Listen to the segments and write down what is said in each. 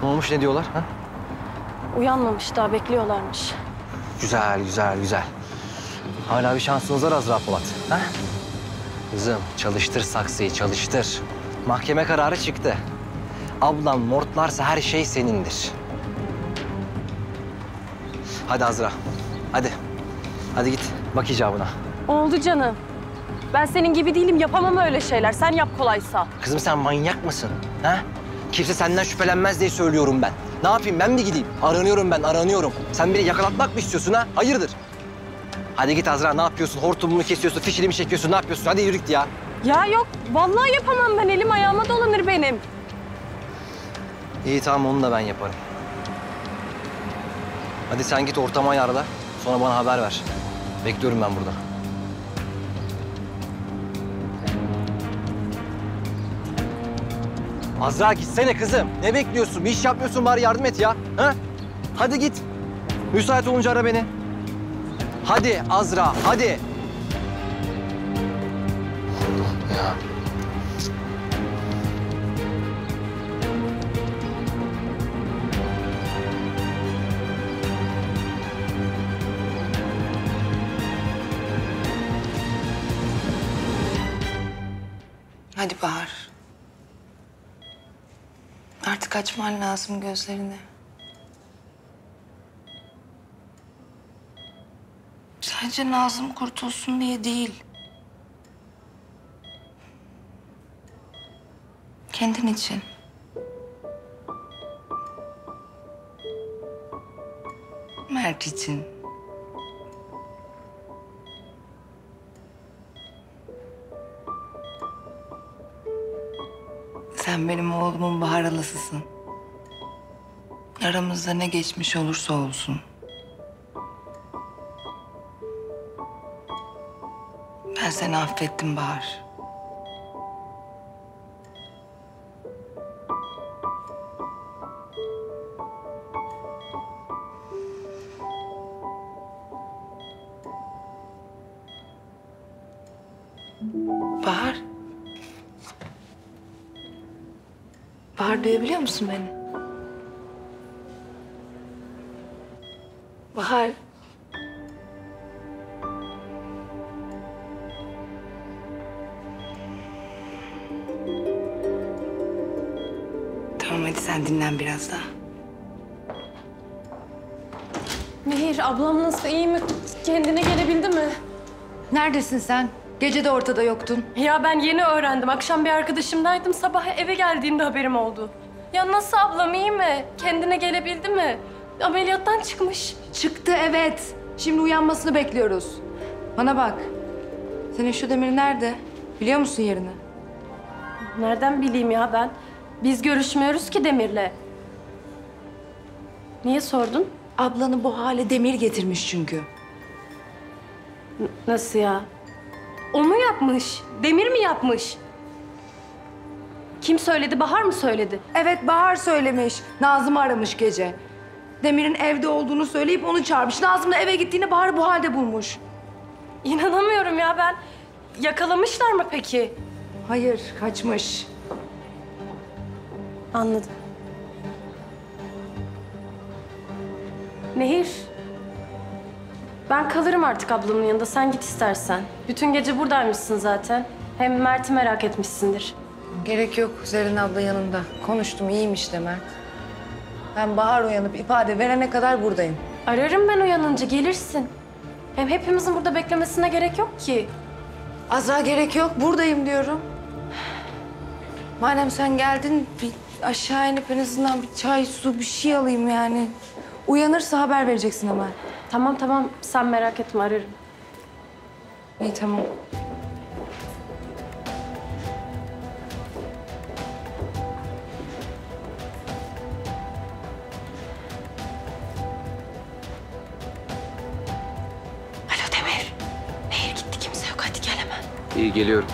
Ne olmuş, ne diyorlar? Ha? Uyanmamış daha, bekliyorlarmış. Güzel, güzel, güzel. Hala bir şansınız var Azra Polat. Ha? Kızım çalıştır saksıyı, çalıştır. Mahkeme kararı çıktı. Ablan mortlarsa her şey senindir. Hadi Azra, hadi. Hadi git, bak icabına. Oldu canım. Ben senin gibi değilim, yapamam öyle şeyler. Sen yap kolaysa. Kızım sen manyak mısın? Ha? Kimse senden şüphelenmez diye söylüyorum ben. Ne yapayım, ben mi gideyim? Aranıyorum ben, aranıyorum. Sen beni yakalatmak mı istiyorsun ha? Hayırdır? Hadi git Azra, ne yapıyorsun? Hortumunu kesiyorsun, fişini mi çekiyorsun, ne yapıyorsun? Hadi yürü git ya. Ya yok, vallahi yapamam ben. Elim ayağıma dolanır benim. İyi tamam, onu da ben yaparım. Hadi sen git ortamı ayarla. Sonra bana haber ver. Bekliyorum ben burada. Azra gitsene kızım. Ne bekliyorsun? Bir iş yapmıyorsun, bari yardım et ya. Ha? Hadi git. Müsait olunca ara beni. Hadi Azra, hadi. Ya. Hadi Bahar. Artık açman lazım gözlerini. Sadece Nazım kurtulsun diye değil. Kendin için. Mert için. Sen benim oğlumun Bahar halasısın. Aramızda ne geçmiş olursa olsun. Ben seni affettim Bahar. Bahar. Bahar, duyabiliyor musun beni? Bahar. Tamam hadi sen dinlen biraz daha. Nehir, ablam nasıl, iyi mi? Kendine gelebildi mi? Neredesin sen? Gece de ortada yoktun. Ya ben yeni öğrendim. Akşam bir arkadaşımdaydım. Sabah eve geldiğimde haberim oldu. Ya nasıl ablam, iyi mi? Kendine gelebildi mi? Ameliyattan çıkmış. Çıktı evet. Şimdi uyanmasını bekliyoruz. Bana bak. Senin şu Demir nerede? Biliyor musun yerini? Nereden bileyim ya ben? Biz görüşmüyoruz ki Demir'le. Niye sordun? Ablanı bu hale Demir getirmiş çünkü. Nasıl ya? O mu yapmış? Demir mi yapmış? Kim söyledi? Bahar mı söyledi? Evet Bahar söylemiş. Nazım'ı aramış gece. Demir'in evde olduğunu söyleyip onu çağırmış. Nazım da eve gittiğinde Bahar'ı bu halde bulmuş. İnanamıyorum ya ben. Yakalamışlar mı peki? Hayır, kaçmış. Anladım. Nehir. Ben kalırım artık ablamın yanında. Sen git istersen. Bütün gece buradaymışsın zaten. Hem Mert'i merak etmişsindir. Gerek yok Zerrin abla yanında. Konuştum, iyiymiş de Mert. Ben Bahar uyanıp ifade verene kadar buradayım. Ararım ben uyanınca, gelirsin. Hem hepimizin burada beklemesine gerek yok ki. Azra gerek yok, buradayım diyorum. Madem sen geldin, bir aşağı inip en azından bir çay, su, bir şey alayım yani. Uyanırsa haber vereceksin hemen. Tamam tamam, sen merak etme, ararım. İyi tamam. Alo Demir. Nehir gitti, kimse yok. Hadi gel hemen. İyi, geliyorum.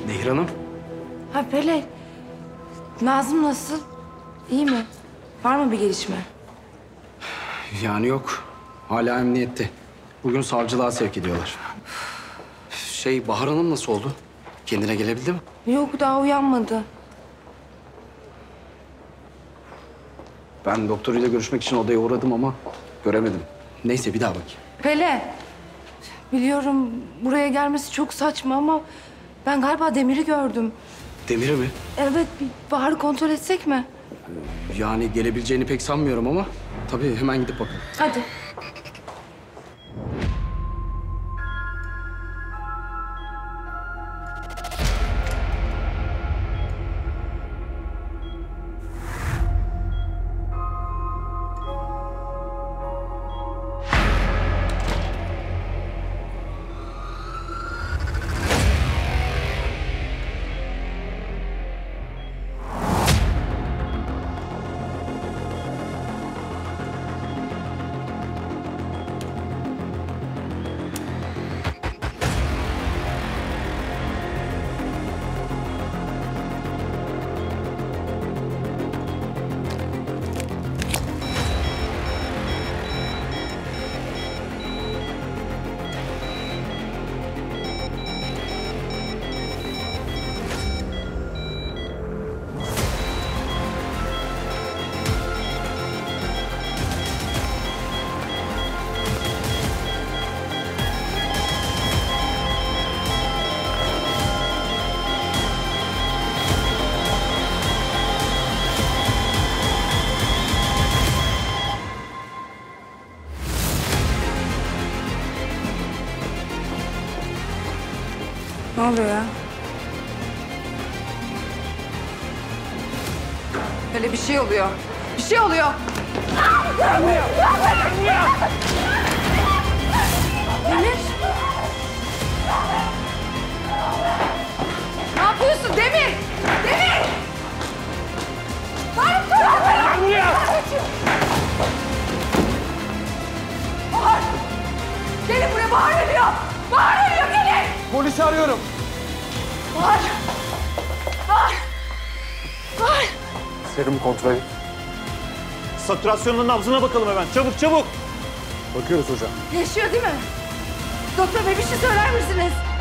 Nehir Hanım. Ha Pele. Nazım nasıl? İyi mi? Var mı bir gelişme? Yani yok. Hala emniyette. Bugün savcılığa sevk ediyorlar. Bahar Hanım nasıl oldu? Kendine gelebildi mi? Yok daha uyanmadı. Ben doktoruyla görüşmek için odaya uğradım ama göremedim. Neyse bir daha bakayım. Pele. Biliyorum buraya gelmesi çok saçma ama ben galiba Demir'i gördüm. Demir'i mi? Evet bir Bahar'ı kontrol etsek mi? Yani gelebileceğini pek sanmıyorum ama tabii hemen gidip bakalım. Hadi. Ne oluyor ya? Böyle bir şey oluyor. Bir şey oluyor. Demir. Ne yapıyorsun Demir? Demir! Bahar dur! Bahar buraya! Bahar! Gelin buraya, Bahar ölüyor! Bahar ölüyor, gelin! Polisi arıyorum. Bahar! Bahar! Bahar! Serumu kontrol et. Satürasyonunun nabzına bakalım hemen. Çabuk çabuk. Bakıyoruz hocam. Yaşıyor değil mi? Doktor bey bir şey söyler misiniz?